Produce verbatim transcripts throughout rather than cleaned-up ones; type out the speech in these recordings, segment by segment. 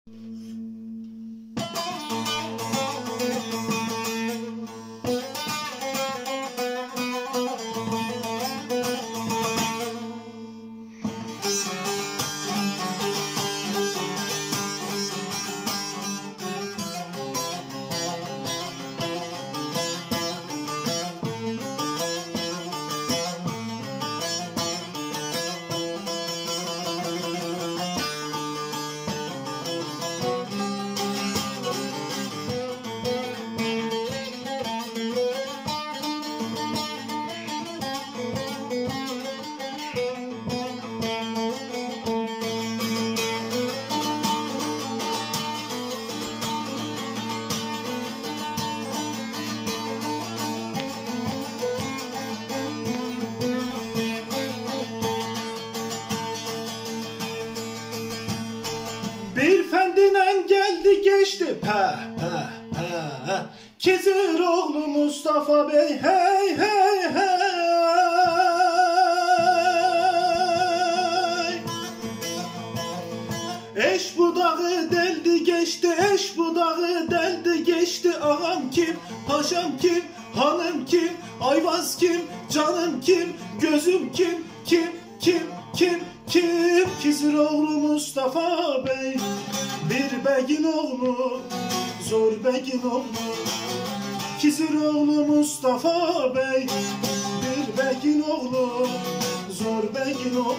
Bir fendinen geldi geçti pe pe pe Kizir oğlu Mustafa Bey hey hey hey Eş budağı deldi geçti eş budağı deldi geçti Ağam kim paşam kim hanım kim ayvaz kim canım kim gözüm kim kim kim kim kim Kizir oğlu Mustafa Bey bir beyin oğlu zor beyin oğlu Kizir oğlu Mustafa Bey bir beyin oğlu zor beyin oğlu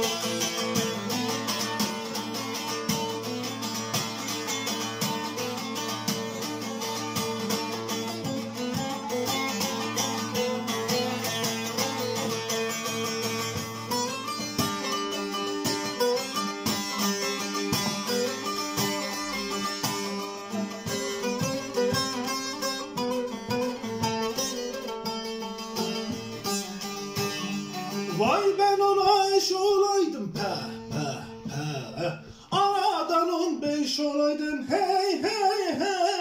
Vay ben ona eş olaydım pe pe pe Anadan on beş olaydım hey hey hey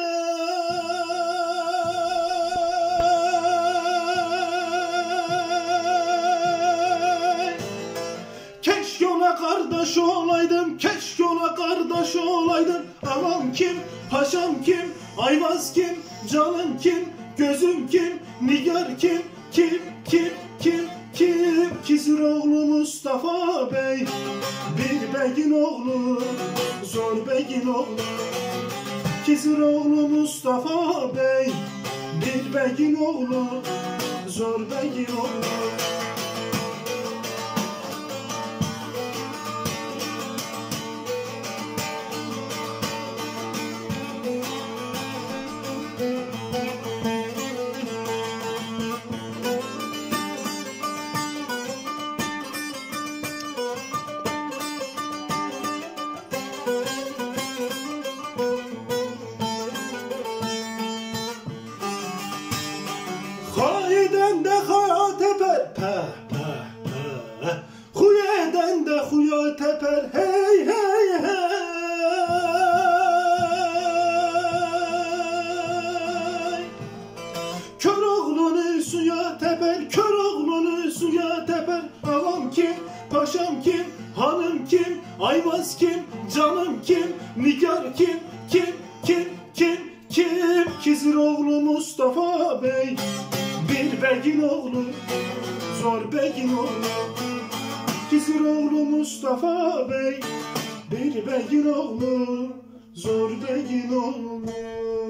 Keşke ona kardeş olaydım keşke ona kardeş olaydım Ağam kim paşam kim ayvaz kim canım kim gözüm kim nigar kim kim kim kim Kim Kizir oğlu Mustafa Bey bir beyin oğlu zor beyin oğlu Kizir oğlu Mustafa Bey bir beyin oğlu zor beyin oğlu Hayden de haya teper pe pe pe Huyeden de huya teper hey hey hey Kör oğlunu suya teper kör oğlunu suya teper Ağam kim paşam kim hanım kim ayvaz kim canım kim nigar kim kim kim kim kim Kizir oğlu Mustafa Bey bir beyin oğlu zor beyin oğlu Kizir oğlu Mustafa Bey bir beyin oğlu zor beyin oğlu